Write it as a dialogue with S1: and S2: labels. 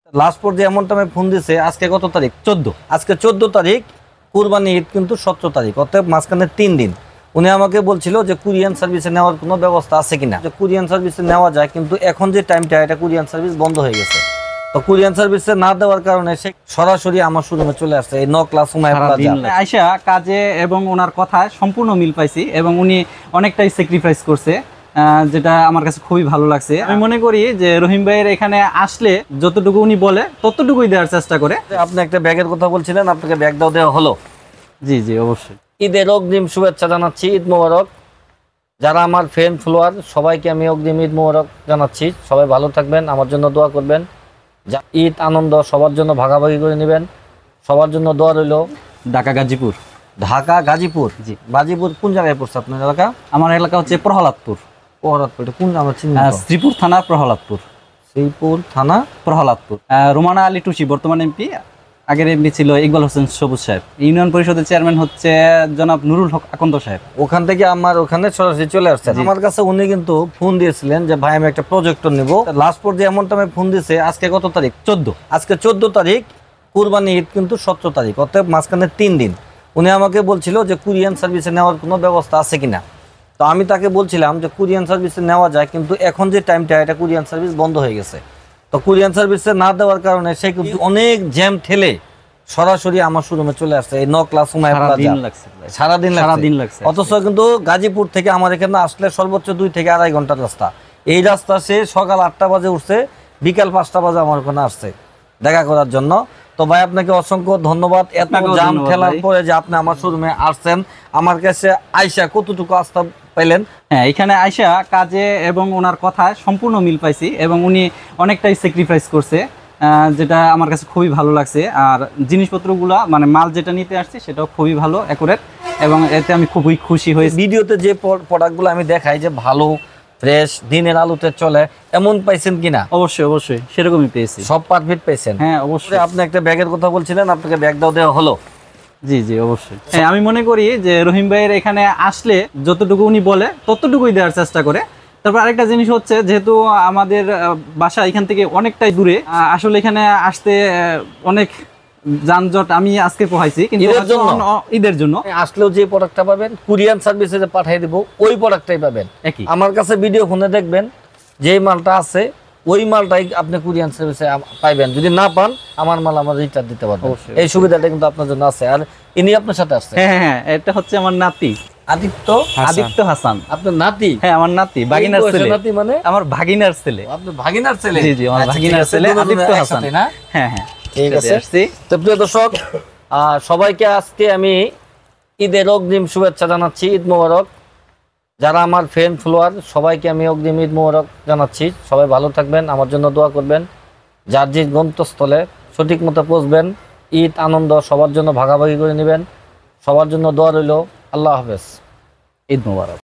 S1: Last পর্যায়ে এমন টাইমে ফোন দিছে, আজকে কত তারিখ? 14। আজকে 14 তারিখ, কুরবানি ঈদ কিন্তু 17 তারিখ, অতএব মাঝখানে 3 দিন। উনি আমাকে বলছিল যে কুরিয়ান সার্ভিসে নেওয়ার কোনো ব্যবস্থা আছে কিনা, যে কুরিয়ান সার্ভিসে নেওয়া যায়, কিন্তু এখন যে টাইমটা এটা কুরিয়ান সার্ভিস বন্ধ হয়ে গেছে। তো কুরিয়ান সার্ভিসে না দেওয়ার কারণে সে সরাসরি আমার শোরুমে চলে আসছে, এই 9 ক্লাস উমাইয়া প্লাজা।
S2: আয়শা কাজে এবং ওনার কথায় সম্পূর্ণ মিল পাইছি এবং উনি অনেকটাই স্যাক্রিফাইস করছে, যেটা আমার কাছে খুবই ভালো লাগছে। আমি মনে করি যে রহিম ভাইয়ের এখানে আসলে যতটুকু উনি বলে ততটুকুই দেওয়ার চেষ্টা করে।
S1: আপনি একটা ব্যাগের কথা বলছিলেন, আপনাকে ব্যাগ দাও দেওয়া হলো।
S2: জি জি অবশ্যই।
S1: ঈদের অগ্রিম শুভেচ্ছা জানাচ্ছি, ঈদ মোবারক। যারা আমার ফ্রেন্ড ফলোয়ার সবাইকে আমি অগ্রিম ঈদ মোবারক জানাচ্ছি। সবাই ভালো থাকবেন, আমার জন্য দোয়া করবেন। ঈদ আনন্দ সবার জন্য ভাগাভাগি করে নেবেন, সবার জন্য দোয়া রইল।
S2: ঢাকা গাজীপুর।
S1: ঢাকা গাজীপুর?
S2: জি।
S1: গাজীপুর কোন জায়গায় পড়ছে আপনার এলাকা?
S2: আমার এলাকা হচ্ছে প্রহ্লাদপুর।
S1: প্রহ্লাদপুর, এটা কোন আমার চিনি?
S2: শ্রীপুর থানা প্রহ্লাদপুর।
S1: শ্রীপুর থানা
S2: প্রহ্লাদপুর। রোমানা আলী টুসি বর্তমান এমপি, আগের এমপি ছিল ইকবাল হোসেন সবুজ সাহেব। ইউনিয়ন পরিষদের চেয়ারম্যান হচ্ছে জনাব নুরুল হক আকন্দ সাহেব।
S1: ওখান থেকে আমার ওখানে সরাসরি চলে আসছে আমার কাছে। উনি কিন্তু ফোন দিয়েছিলেন যে ভাই আমি একটা প্রজেক্টর নেব। লাস্ট পর্যায়ে এমন টাইমে ফোন দিয়েছে, আজকে কত তারিখ? 14। আজকে 14 তারিখ, কুরবানি ঈদ কিন্তু 17 তারিখ, অতএব মাঝখানে 3 দিন। উনি আমাকে বলছিল যে কুরিয়ান সার্ভিসে নেওয়ার কোনো ব্যবস্থা আছে কিনা। তো আমি তাকে বলছিলাম যে কুরিয়ান সার্ভিসে নেওয়া যায়, কিন্তু এখন যে টাইমটা এটা কুরিয়ান সার্ভিস বন্ধ হয়ে গেছে। তো কুরিয়ান সার্ভিসে না দেওয়ার কারণে সে কিন্তু অনেক জ্যাম ঠেলে সরাসরি আমার শোরুমে চলে আসছে, এই 9 ক্লাস উমাইয়া প্লাজা। সারাদিন লাগছে। অথচ কিন্তু গাজীপুর থেকে আমার এখানে আসলে সর্বোচ্চ 2 থেকে 2.5 ঘন্টার রাস্তা। এই রাস্তা সে সকাল 8টা বাজে উঠছে, বিকাল 5টা বাজে আমার ওখানে আসছে দেখা করার জন্য। তো ভাই আপনাকে অসংখ্য ধন্যবাদ, এত জাম ঠেলার পরে যে আপনি আমার শোরুমে আসছেন। আমার কাছে আয়শা কতটুকু আস্থা পেলেন?
S2: হ্যাঁ, এখানে আয়শা কাজে এবং ওনার কথায় সম্পূর্ণ মিল পাইছি এবং উনি অনেকটাই স্যাক্রিফাইস করছে, যেটা আমার কাছে খুবই ভালো লাগছে। আর জিনিসপত্রগুলো মানে মাল যেটা নিতে আসছি সেটাও খুবই ভালো, অ্যাকুরেট, এবং এতে আমি খুবই খুশি হয়েছি।
S1: ভিডিওতে যে প্রোডাক্টগুলো আমি দেখাই যে ভালো ফ্রেশ দিনের আলোতে চলে, এমন পাইছেন কিনা?
S2: অবশ্যই অবশ্যই সেরকমই পেয়েছি,
S1: সব পারফেক্ট পেয়েছেন?
S2: হ্যাঁ অবশ্যই।
S1: আপনি একটা ব্যাগের কথা বলছিলেন, আপনাকে ব্যাগ দাও দেওয়া হলো।
S2: জি জি অবশ্যই। হ্যাঁ, আমি মনে করি যে রহিম ভাইয়ের এখানে আসলে যতটুকু উনি বলে ততটুকুই দেওয়ার চেষ্টা করে। তারপর আরেকটা জিনিস হচ্ছে, যেহেতু আমাদের বাসা এখান থেকে অনেকটাই দূরে, আসলে এখানে আসতে অনেক যানজট আমি আজকে পোহাইছি, কিন্তু ঈদের জন্য
S1: আসলেও যে প্রোডাক্টটা পাবেন কুরিয়ান সার্ভিসে যে পাঠিয়ে দেবো ওই প্রোডাক্টটাই পাবেন। আমার কাছে ভিডিও ফোনে দেখবেন যে মালটা আছে ওই মালটাই আপনি কুরিয়ান সার্ভিসে পাইবেন। যদি না পান আমার মাল আমার রিটার্ন দিতে পারবেন। এই সুবিধাটা কিন্তু আপনার জন্য আছে। আর ইনি আপনার সাথে আসছে?
S2: হ্যাঁ হ্যাঁ, এটা হচ্ছে আমার নাতি
S1: আদিত্য
S2: হাসান।
S1: আপনার নাতি?
S2: হ্যাঁ আমার নাতি, ভাগিনার ছেলে।
S1: নাতি মানে
S2: আমার ভাগিনার ছেলে।
S1: আপনার ভাগিনার ছেলে?
S2: জি জি, আমার ভাগিনার ছেলে আদিত্য হাসান। হ্যাঁ হ্যাঁ,
S1: ঠিক আছে। তো প্রিয় দর্শক, সবাইকে আজকে আমি ঈদের অগ্রিম শুভেচ্ছা জানাচ্ছি, ঈদ মোবারক। যারা আমার ফ্রেন্ড ফলোয়ার সবাইকে আমি অগ্রিম ঈদ মোবারক জানাচ্ছি। সবাই ভালো থাকবেন, আমার জন্য দোয়া করবেন। যার যে গন্তব্যস্থলে সঠিক মতো পৌঁছবেন। ঈদ আনন্দ সবার জন্য ভাগাভাগি করে নেবেন, সবার জন্য দোয়া রইল। আল্লাহ হাফেজ,
S2: ঈদ মোবারক।